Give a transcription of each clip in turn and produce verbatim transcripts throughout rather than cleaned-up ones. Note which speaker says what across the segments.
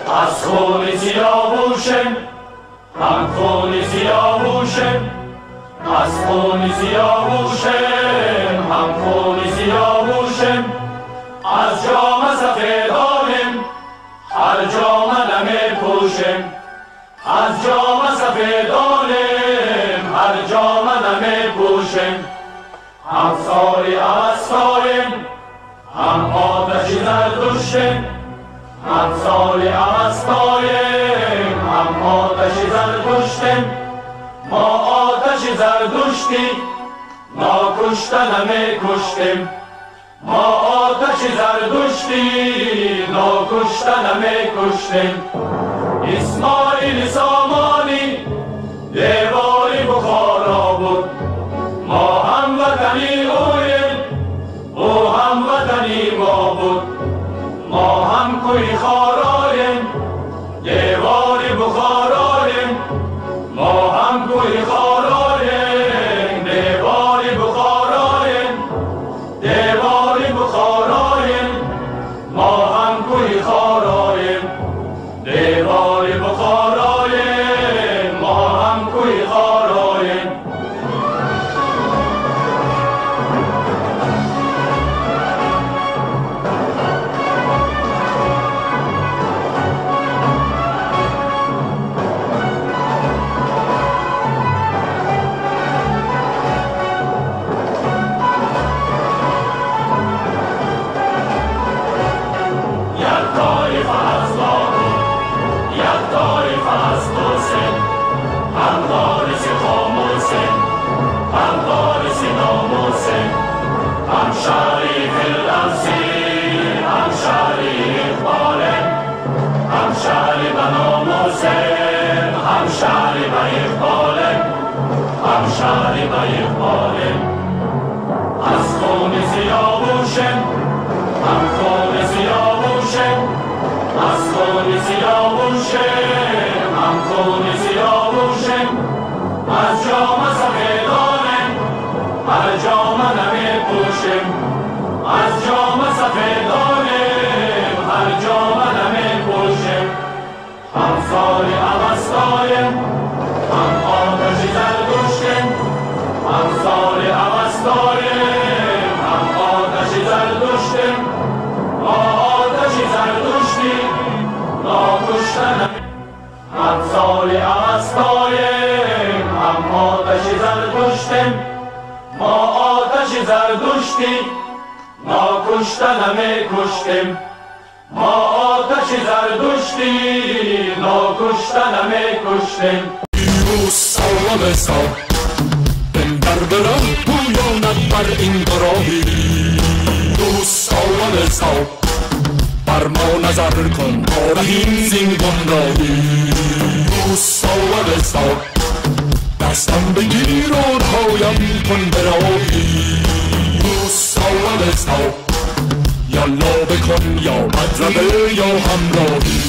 Speaker 1: از خون سیاوشم هم خون سیاوشم از خون سیاوشم هم خون سیاوشم از جام سفیدانم هر جام نمی پوشم از جام سفیدانم هر جام نمی پوشم هم ساری اوستایم هم آتش زردشتم هم ساری اوستایم هم آتش زردشتم ما آتش زردشتی ناکشته نمی کشتیم ما آتش زردشتی ناکشته نمی کشتیم اسماعیل سامانی دیواری بخارا بود ما هم وطنی اویم او هم وطنی ما بود ما هم کوی خارایم دیواری بخارایم ما هم کوی خارایم دیواری بخارایم دیواری بخارایم ما هم کوی خارایم دیواری بخارایم ما هم کوی خارایم همشهری با اقبالم همشهری با اقبالم از خون سیاوشم هم خون سیاوشم از خون سیاوشم هم خون سیاوشم از جام سفیدانم هر جام نمی پوشم از جام سفیدانم هر جام نمی پوشم هم ساری اوستایم هم آتش زردشتم هم ساری اوستایم هم آتش زردشتم ما آتش زردشتی ناکشته نمی هم ساری اوستایم هم آتش زردشتم ما آتش زردشتی ناکشته نمی کشتم ما آتش زردشتی ناکشته نمی کشتیم
Speaker 2: پیروز سلام سال بن در برم پویاند بر این گراهی پیروز سلام سال بر ما نظر کن آرهیم زین گمراهی پیروز سلام سال دستم بگیر و پایم کن براهی پیروز سلام سال یالا بکن یا مطربه یا همراهی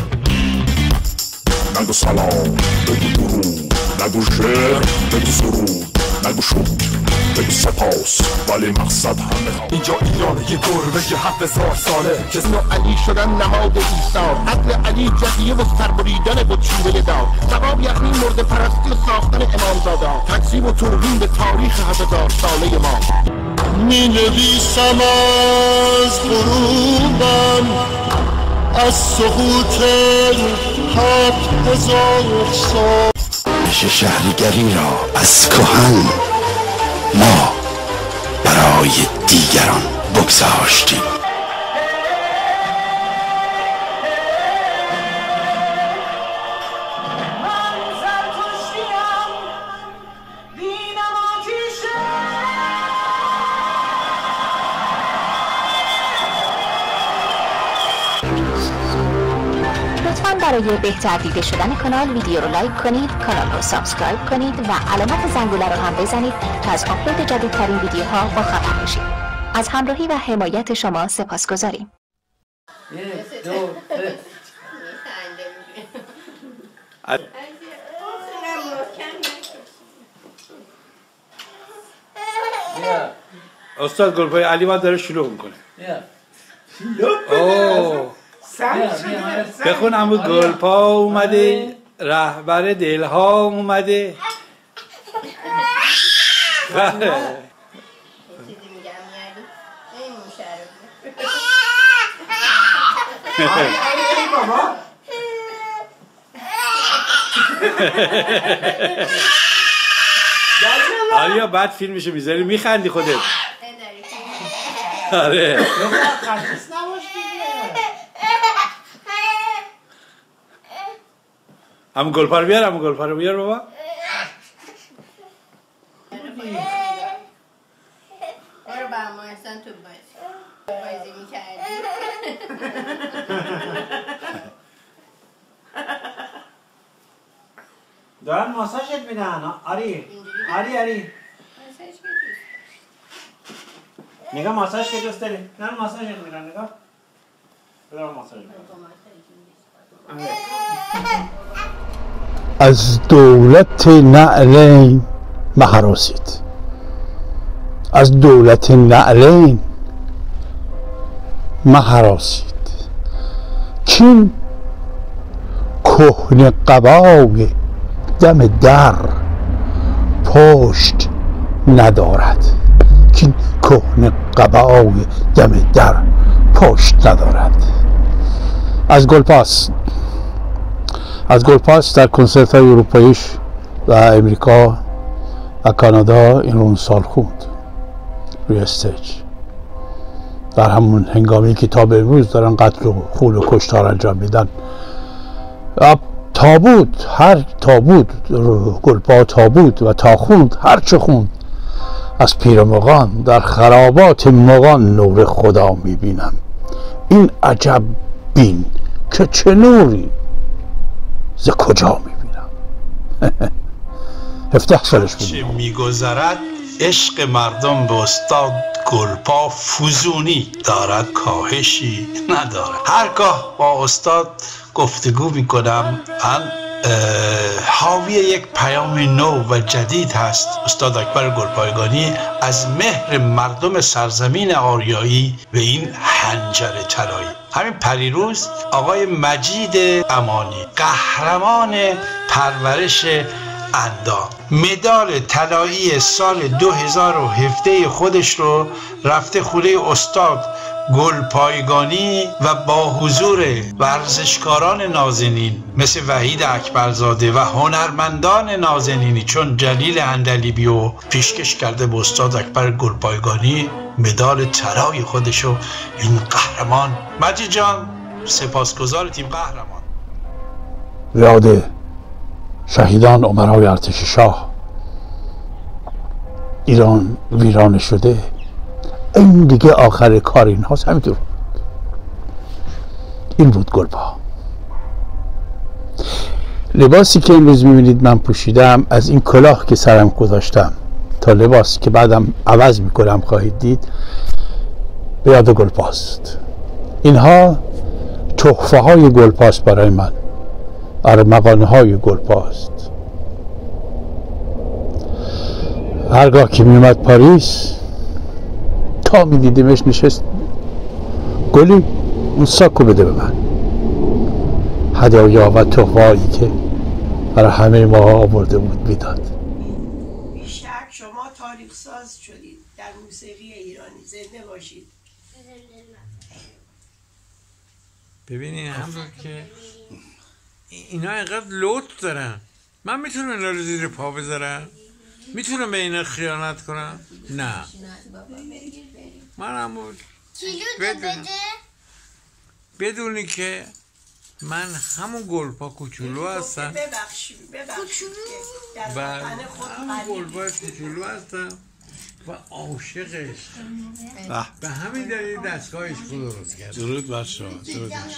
Speaker 2: نگو سلام بگو درود نگو شعر بگو سرود نگو شکر بگو سپاس ولی مقصد همه ها
Speaker 3: اینجا ایران یه گربه یه هفت هزار ساله کسم و علی شدن نماد ایثار عدل علی جزیه و سربریدن بود شیوه دار سباب یعنی مرد پرستی و ساختن امامزاده تکذیب و توهین به تاریخ هزار ساله ما
Speaker 4: می نویسم از غروبم از سقوط هفت هزار سال
Speaker 5: میشه شهریگری را از کهن ما برای دیگران بگذاشتیم.
Speaker 6: برای بهتر دیده شدن کانال ویدیو رو لایک کنید، کانال رو سابسکرایب کنید و علامت زنگوله رو هم بزنید تا از آپلود جدیدترین ویدیوها با خبر باشید. از همراهی و حمایت شما سپاسگزاریم.
Speaker 7: استاد گلپای علی باید داره شلوغ میکنه. اوه بخون عمو گلپا اومده، رهبر دلها اومده. آریا بعد فیلمشو میذاری میخندی خودت. آره همون گلپا رو بیار، همون گلپا رو بیار بابا.
Speaker 8: برو با ما احسان تو بازی میکردی.
Speaker 7: دارن ماساژت میدن. آری آری آری نگاه ماساژ که دوست داری؟ نه ماساژت میدن. نگاه بدار ماساژ
Speaker 5: از دولت نعلین محراسید، از دولت نعلین محراسید. کین کهنه قبای دم در پشت ندارد، کین کهنه قبای دم در پشت ندارد. از گلپاس از گلپاس در کنسرت های اروپاییش و امریکا و کانادا این رو اون سال خوند روی استیج. در همون هنگامی که تا به امروز دارن قتل و خون و کشتار انجام میدن. تابوت، هر تابوت گلپا تابوت و تا خوند هر چه خوند از پیر مغان، در خرابات مغان نور خدا میبینم. این عجب بین که چه نوری ز کجا میبینم. هفده سالش بود.
Speaker 9: چه میگذرد عشق مردم به استاد گلپا فزونی دارد، کاهشی ندارد. هرگاه با استاد گفتگو میکنم من حاوی یک پیام نو و جدید هست. استاد اکبر گلپایگانی از مهر مردم سرزمین آریایی به این حنجر طلایی. همین پریروز آقای مجید امانی قهرمان پرورش اندام مدال طلایی سال دو هزار و هفده خودش رو رفته خونه استاد گلپایگانی و با حضور ورزشکاران نازنین مثل وحید اکبرزاده و هنرمندان نازنینی چون جلیل اندلیبی و پیشکش کرده به استاد اکبر گلپایگانی مدال طلای خودشو. این قهرمان مجید جان سپاسگزارتیم قهرمان.
Speaker 5: یاد شهیدان امرای ارتش شاه ایران ویران شده، این دیگه آخر کار این هاست. همینطور بود. این بود گلپا. لباسی که امروز میبینید من پوشیدم، از این کلاه که سرم گذاشتم تا لباسی که بعدم عوض میکنم خواهید دید، به یاد گلپاست. اینها تحفه های گلپاست برای من، ارمغانه های گلپاست. هرگاه که میومد پاریس تا میدیدیمش نشست، گلی اون ساکو بده به من. هدایا و تحفه‌ای که برای همه ما آورده بود میداد.
Speaker 10: بیشتر شما تاریخ ساز شدید در موسیقی ایرانی. زنده باشید.
Speaker 11: ببینین همون که اینا اینقدر لط دارن، من میتونم اینا رو زیر پا بذارم؟ میتونم به اینا خیانت کنم؟ نه. من همون بدون بدونی که من همون گلپا کوچولو هستم و همون گلپا کوچولو هستم و عاشقش به همین دلیل دستگاهش خود درست کرد.
Speaker 7: درود بر شما. درود بر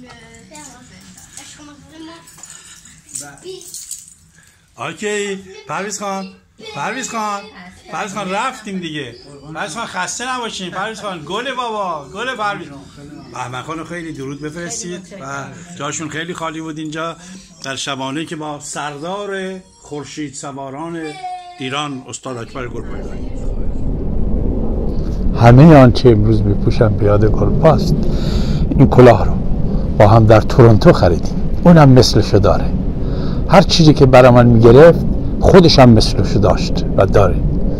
Speaker 7: شما. اوکی پرویز خان، پرویز خان، پرویز خان رفتیم دیگه. پرویز خان خسته نباشین. پرویز خان گل بابا، گل پرویز. بهمن خانو خیلی درود بفرستید و جاشون خیلی خالی بود اینجا در شبانه که با سردار خورشید سواران ایران استاد اکبر گلپایگانی.
Speaker 5: همه آنچه امروز میپوشم به یاد گلپاست. این کلاه رو با هم در تورنتو خریدیم. اونم مثلشو داره. هر چیزی که برای من میگرفت خودش هم مثلشو داشت و داره.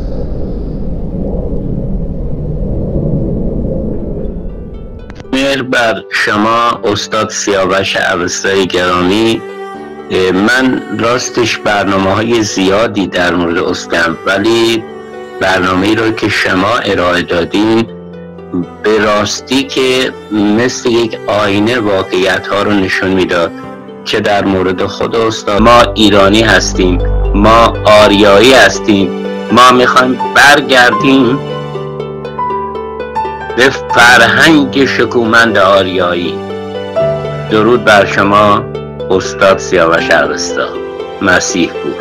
Speaker 12: مهر بر شما استاد سیاوش اوستای گرامی. من راستش برنامه های زیادی در مورد استم، ولی برنامه‌ای رو که شما ارائه دادین به راستی که مثل یک آینه واقعیت ها رو نشون میداد که در مورد خود استاد ما ایرانی هستیم، ما آریایی هستیم، ما میخوایم برگردیم به فرهنگ شکومند آریایی. درود بر شما استاد سیاوش اوستا. مسیح بود.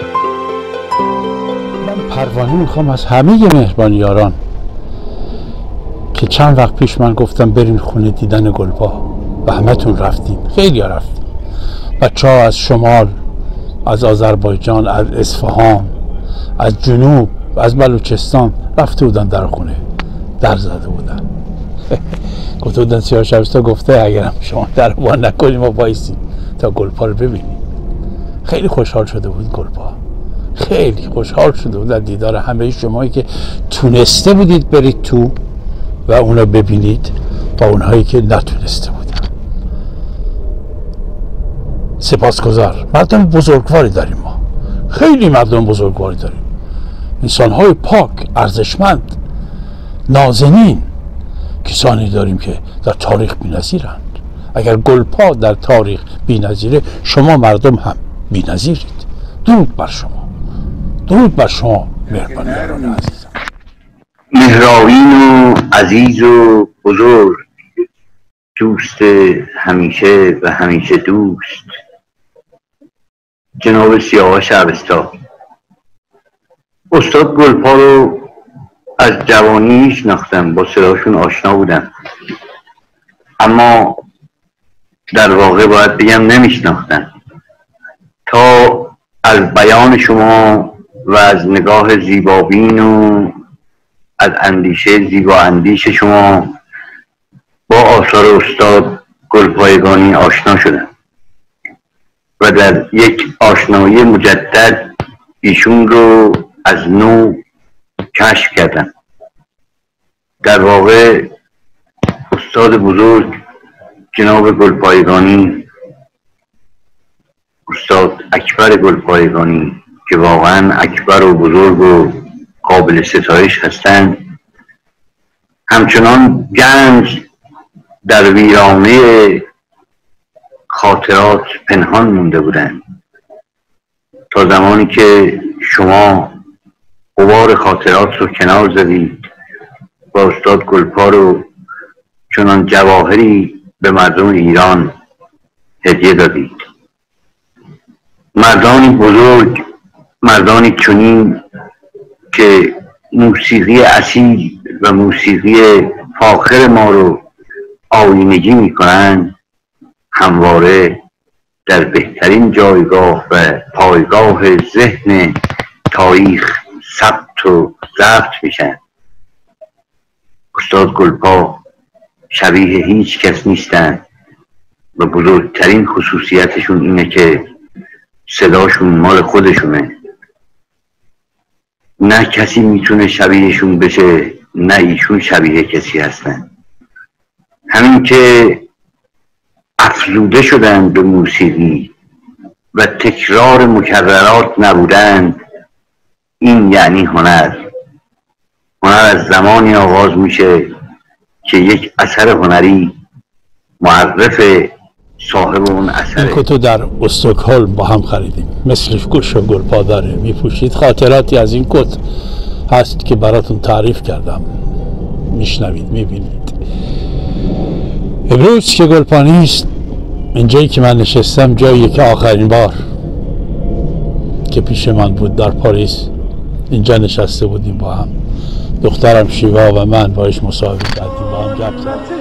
Speaker 5: من پروانه میخوام از همه مهربان یاران که چند وقت پیش من گفتم برین خونه دیدن گلپا و همه تون رفتین، خیلی ها رفتین. بچه ها از شمال، از آذربایجان، از اصفهان، از جنوب، از بلوچستان رفته بودن در خونه، در زده بودن. گفته بودن سیاوش اوستا گفته اگرم شما در باز نکنیم ما بایستیم تا گلپا رو ببینیم. خیلی خوشحال شده بود گلپا، خیلی خوشحال شده بود در دیدار همه شمایی که تونسته بودید برید تو و اونا ببینید با اونهایی که نتونسته بودن. سپاسگزار. مردم بزرگواری داریم ما، خیلی مردم بزرگواری داریم، انسان‌های پاک، ارزشمند، نازنین، کسانی داریم که در تاریخ بی‌نظیرند. اگر گلپا در تاریخ بی‌نظیره، شما مردم هم بی‌نظیرید. درود بر شما، درود بر شما مهربان یاران عزیزم.
Speaker 12: مهراوین و عزیز و بزرگ، دوست همیشه و همیشه دوست، جناب سیاوش اوستا. استاد گلپا رو از جوانی میشناختم، با صداشون آشنا بودم، اما در واقع باید بگم نمیشناختم تا از بیان شما و از نگاه زیبابین و از اندیشه زیبا اندیش شما با آثار استاد گلپایگانی آشنا شدم و در یک آشنایی مجدد ایشون رو از نو کشف کردم. در واقع استاد بزرگ جناب گلپایگانی، استاد اکبر گلپایگانی که واقعا اکبر و بزرگ و قابل ستایش هستند، همچنان گنج در ویرانه خاطرات پنهان مونده بودند تا زمانی که شما غبار خاطرات رو کنار زدید و استاد گلپا رو چنان جواهری به مردم ایران هدیه دادید. مردانی بزرگ، مردانی چنین که موسیقی اصیل و موسیقی فاخر ما رو آیینگی میکنن، همواره در بهترین جایگاه و پایگاه ذهن تاریخ ثبت و ضبط میشن. استاد گلپا شبیه هیچ کس نیستن و بزرگترین خصوصیتشون اینه که صداشون مال خودشونه، نه کسی میتونه شبیهشون بشه، نه ایشون شبیه کسی هستن. همین که افزوده شدن به موسیقی و تکرار مکررات نبودند، این یعنی هنر. هنر از زمانی آغاز میشه که یک اثر هنری معرف صاحب اون اثره.
Speaker 5: این کتو در استکهلم با هم خریدیم، مثل گوش و گلپا داره، میپوشید. خاطراتی از این کت هست که براتون تعریف کردم، میشنوید، میبینید. امروز که گلپا نیست، اینجایی که من نشستم جاییه که آخرین بار که پیش من بود در پاریس اینجا نشسته بودیم با هم، دخترم شیوا و من باش مصاحبه کردیم، با هم گپ زدیم.